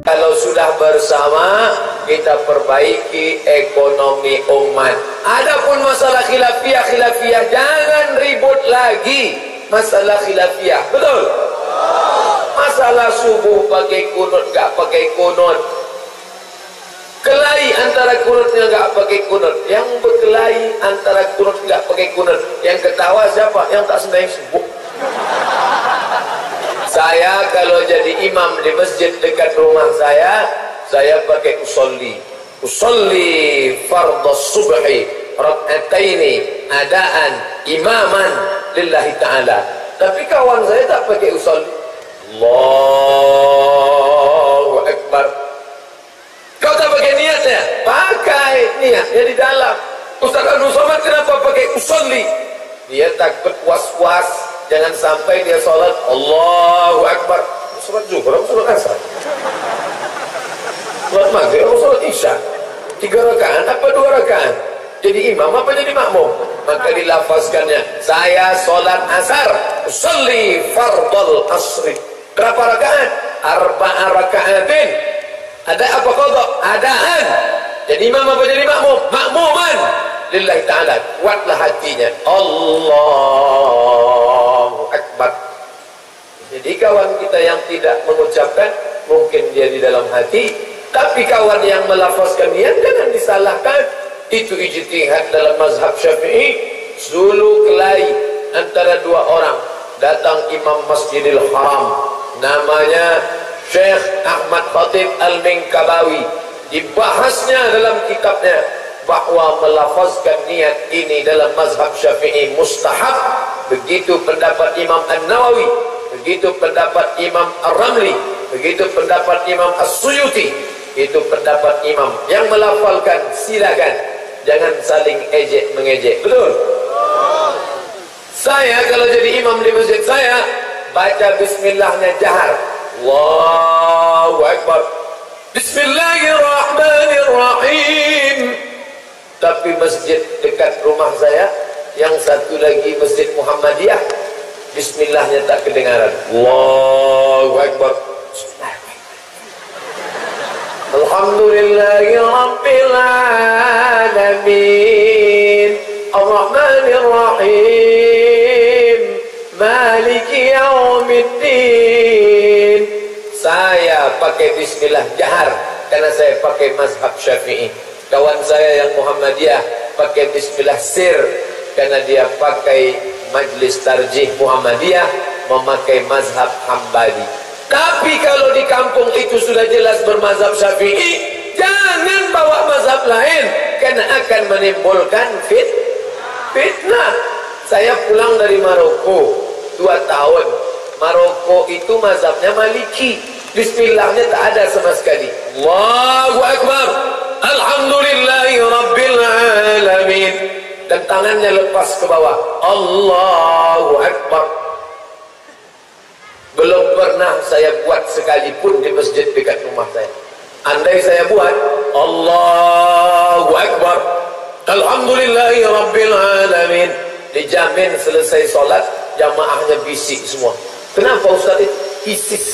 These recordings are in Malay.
Kalau sudah bersama, kita perbaiki ekonomi umat. Adapun masalah khilafiyah, jangan ribut lagi masalah khilafiyah. Betul? Masalah subuh pakai kunut, gak pakai kunut. Kelahi antara kunutnya gak pakai kunut. Yang berkelahi antara kunut gak pakai kunut. Yang ketawa siapa? Yang tak sembahyang subuh. Saya kalau jadi imam di masjid dekat rumah saya pakai usolli fardhus subhi rak'ataini adaan imaman lillahi ta'ala. Tapi kawan saya tak pakai usolli. Allahu Akbar. Kau tak pakai niatnya? Pakai niatnya di dalam. Ustaz Abdul Somad kenapa pakai usolli? Dia takut was-was. Jangan sampai dia sholat Allahu Akbar, sholat zuhur, sholat asar, sholat maghrib, sholat isya, 3 rakaat apa 2 rakaat? Jadi imam apa jadi makmum? Maka dilafazkannya, saya sholat asar, usolli fardhul asri. Berapa rakaat? 4 rakaatin. Ada apa qadha? Adaan. Jadi imam apa jadi makmum? Makmuman lillahi ta'ala. Kuatlah hatinya. Allahu Akbar. Jadi kawan kita yang tidak mengucapkan, mungkin dia di dalam hati, tapi kawan yang melafazkan niat jangan disalahkan. Itu ijtihad dalam mazhab Syafi'i. Dulu kelahi antara 2 orang. Datang imam Masjidil Haram, namanya Syekh Ahmad Khatib Al-Minkabawi. Dibahasnya dalam kitabnya bahwa melafazkan niat ini dalam mazhab Syafi'i mustahab. Begitu pendapat Imam An-Nawawi, begitu pendapat Imam Ar-Ramli, begitu pendapat Imam As-Suyuti. Itu pendapat imam. Yang melafalkan silakan, jangan saling ejek mengejek. Betul? Saya kalau jadi imam di masjid saya baca bismillahnya jahar. Allahu Akbar. Bismillahirrahmanirrahim. Tapi masjid dekat rumah saya, yang satu lagi Masjid Muhammadiyah, bismillahnya tak kedengaran. Allahu Akbar. Alhamdulillahi Rabbil Alamin Ar-Rahmanir Rahim Maliki Yaumiddin. Saya pakai bismillah jahar karena saya pakai mazhab Syafi'i. Kawan saya yang Muhammadiyah pakai bismillah sir karena dia pakai majlis tarjih Muhammadiyah, memakai mazhab Hambali. Tapi kalau di kampung itu sudah jelas bermazhab Syafi'i, jangan bawa mazhab lain karena akan menimbulkan fitnah. Saya pulang dari Maroko 2 tahun. Maroko itu mazhabnya Maliki. Bismillahnya tak ada sama sekali. Allahu Akbar. Alhamdulillahi Rabbil Alamin. Dan tangannya lepas ke bawah. Allahu Akbar. Belum pernah saya buat sekalipun di masjid dekat rumah saya. Andai saya buat Allahu Akbar Alhamdulillahi Rabbil Alamin, dijamin selesai solat jamaahnya bisik semua. Kenapa Ustaz itu? ISIS.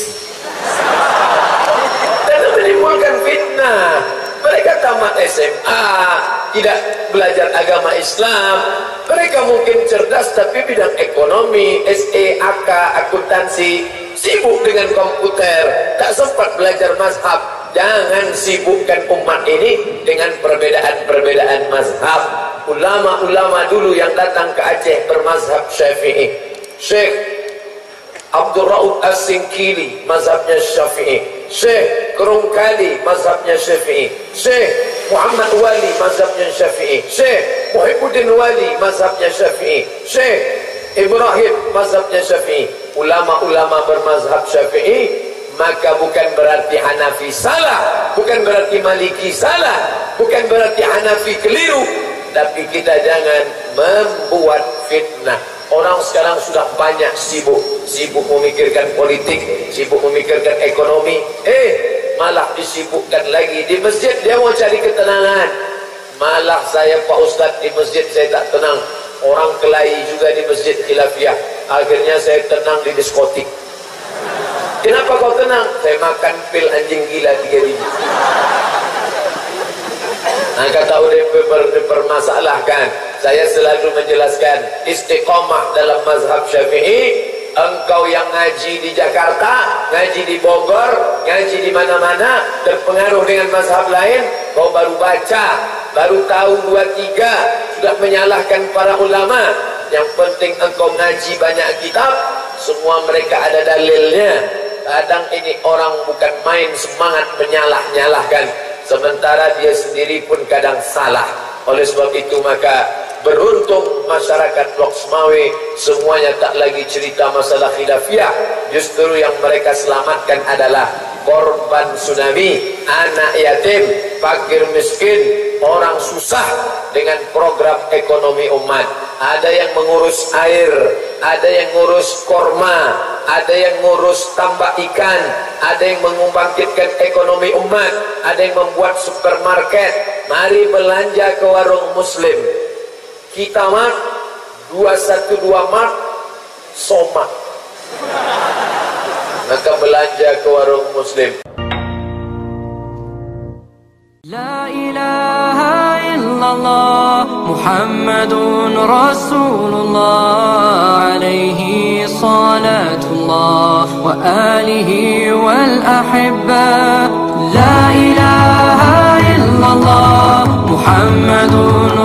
Karena menimbulkan fitnah. Mereka tamat SMA, tidak belajar agama Islam. Mereka mungkin cerdas tapi bidang ekonomi, SE, AK, akuntansi, sibuk dengan komputer, tak sempat belajar mazhab. Jangan sibukkan umat ini dengan perbedaan-perbedaan mazhab. Ulama-ulama dulu yang datang ke Aceh bermazhab Syafi'i. Syekh Abdul Rauf As-Sinkili mazhabnya Syafi'i. Syekh Kerungkali mazhabnya Syafi'i. Syekh Muhammad Wali mazhabnya Syafi'i. Syekh Muhyiddin Wali mazhabnya Syafi'i. Syekh Ibrahim mazhabnya Syafi'i. Ulama-ulama bermazhab Syafi'i, maka bukan berarti Hanafi salah, bukan berarti Maliki salah, bukan berarti Hanafi keliru. Tapi kita jangan membuat fitnah. Orang sekarang sudah banyak sibuk memikirkan politik, sibuk memikirkan ekonomi. Malah disibukkan lagi di masjid, dia mau cari ketenangan. Malah saya Pak Ustadz di masjid saya tak tenang. Orang kelahi juga di masjid khilafiyah. Akhirnya saya tenang di diskotik. Kenapa kau tenang? Saya makan pil anjing gila 3 biji. Nah, kata UDP dipermasalahkan. Saya selalu menjelaskan istiqomah dalam mazhab Syafi'i. Engkau yang ngaji di Jakarta, ngaji di Bogor, ngaji di mana-mana, terpengaruh dengan mazhab lain, kau baru baca, baru tahu 2-3, sudah menyalahkan para ulama. Yang penting engkau ngaji banyak kitab, semua mereka ada dalilnya. Kadang ini orang bukan main semangat menyalah-nyalahkan, sementara dia sendiri pun kadang salah. Oleh sebab itu maka beruntung masyarakat Blok Semawe semuanya tak lagi cerita masalah khilafiyah. Justru yang mereka selamatkan adalah korban tsunami, anak yatim, fakir miskin, orang susah dengan program ekonomi umat. Ada yang mengurus air, ada yang ngurus korma, ada yang ngurus tambak ikan, ada yang membangkitkan ekonomi umat, ada yang membuat supermarket. Mari belanja ke warung Muslim. Kita Mart, 212 Mart, Somat. Maka belanja ke warung Muslim. La ilaha illallah Muhammadun Rasulullah alaihi salatullah wa alihi wal ahibba. La ilaha illallah Muhammadun